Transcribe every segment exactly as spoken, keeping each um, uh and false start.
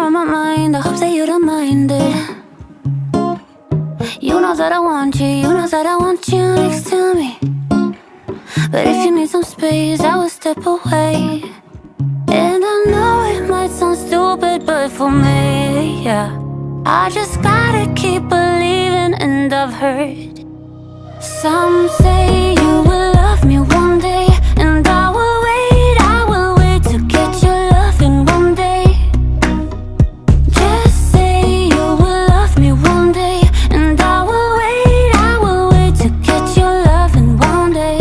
on my mind, I hope that you don't mind it. You know that I want you, you know that I want you next to me. But if you need some space, I will step away. And I know it might sound stupid, but for me, yeah, I just gotta keep believing. And I've heard some say you will love me one day, and I will wait, I will wait to get your loving one day. Just say you will love me one day, and I will wait, I will wait to get your loving one day.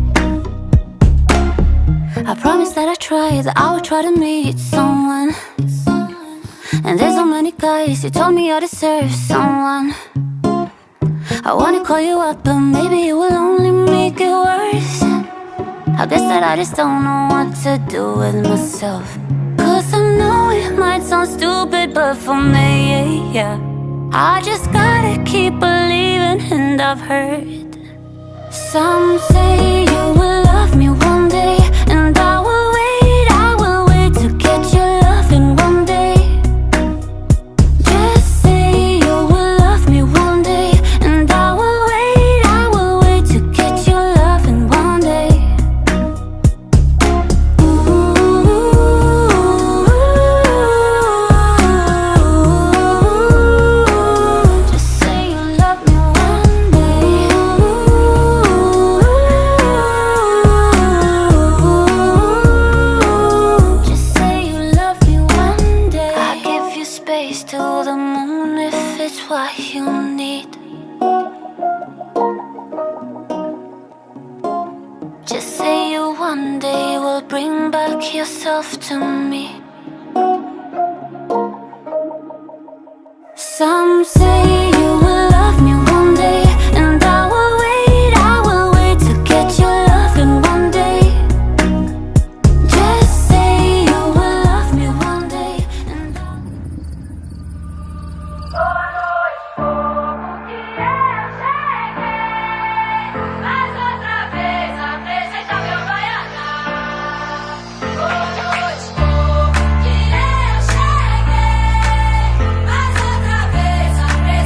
I promise that I try, that I will try to meet someone. And there's so many guys who told me I deserve someone. I wanna call you up, but maybe it will only make it worse. I guess that I just don't know what to do with myself. Cause I know it might sound stupid, but for me, yeah, I just gotta keep believing. And I've heard some say you will love me one day, and I will wait, I will wait to get your loving one day. Just say you will love me one day, and I will wait, I will wait to get your loving one day. Ooh, just say you love me one day. Just say you love me one day. I give you space to the moon if it's what you need. Just say you one day will bring back yourself to me. Some say you will love me one day, and I will wait, I will wait to get your loving one day. Just say you will love me one day, and I Mais outra vez apresenta meu baiana. Boa noite, povo, que eu cheguei. Mais outra vez apresenta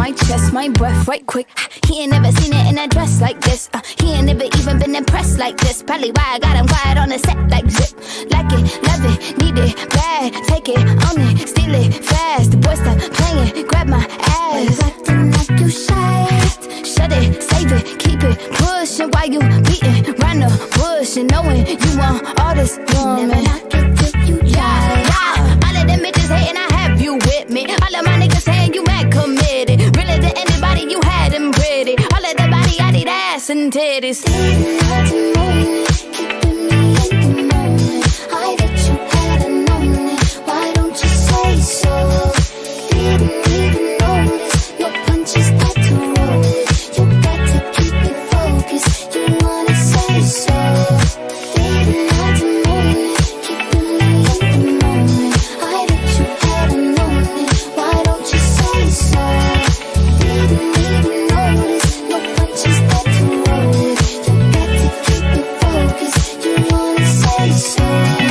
my chest, my breath right quick. He ain't never seen it in a dress like this. uh, He ain't never even been impressed like this. Probably why I got him quiet on the set like zip. Like it, love it, need it, bad. Take it, own it, steal it, fast. The boy stop playing, grab my ass. Acting like you shy. Shut it, save it, keep it, pushing while you beating round the bush and knowing you want all this woman. Never knock it till you try. Yeah, all of them bitches hating, I have you with me. All of my niggas saying you mad committed. Really to anybody, you had them pretty. All of the body, I need ass and titties. Didn't have to know it, keeping me in the moment. I bet you hadn't known it. Why don't you say so? Didn't even notice your punches got to roll it. You got to keep it focused. You wanna say so? Didn't have to know it, keeping me in the moment. I bet you hadn't known it. Why don't you say so? Didn't even notice your punches got to roll it. You got to keep it focused. You wanna say so?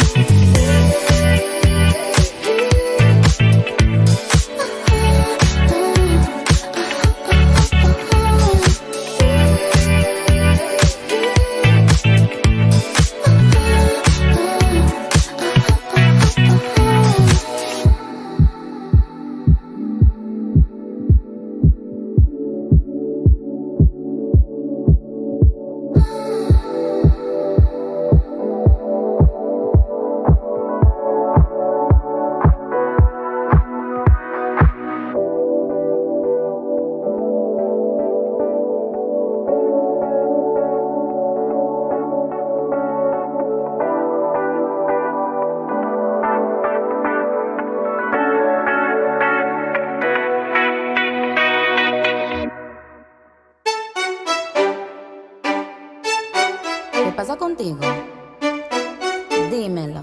¿Qué pasa contigo? Dímelo.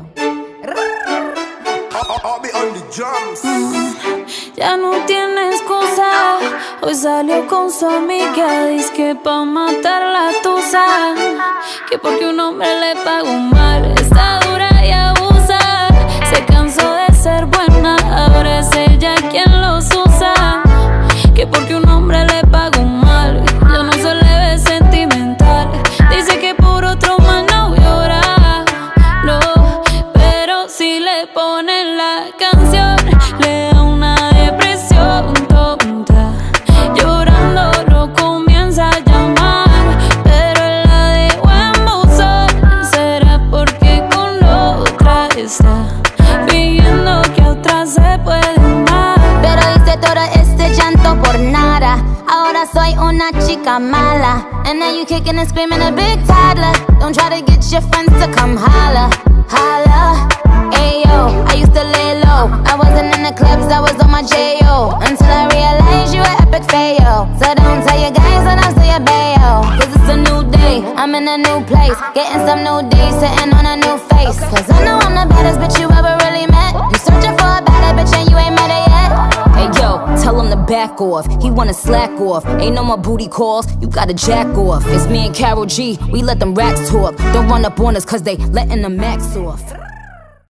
Ya no tiene excusa. Hoy salió con su amiga. Dice que pa' matar la tusa. Que porque un hombre le pagó mal. Está dura y abusa. Se cansó de ser buena. Ahora es ella quien los usa. Que porque un hombre le pagó mal. Ya no se le ve sentimental. Dice que por otro mal no llora. No, pero si le ponen la canción, le da una depresión tonta. Llorando lo comienza a llamar, pero él la dejó en buzón. Será porque con la otra está fingiendo que a otra se puede amar. Pero hice todo este llanto por nada. Ahora soy una chica mala. And now you kicking and screaming a big toddler. Don't try to get your friends to come holla, holla. Ayo, I used to lay low. I wasn't in the clubs, I was on my J O. Until I realized you were epic fail. So don't tell your guys and I'll say your bayo. Cause it's a new day, I'm in a new place. Getting some new days, sitting on a new face. Cause I know I'm the baddest bitch you ever really met. You searching for a better bitch and you ain't met her yet. Hey yo, tell him to back off. He wanna slack off. Ain't no more booty calls, you gotta jack off. It's me and Karol G, we let them racks talk. Don't run up on us cause they letting the max off.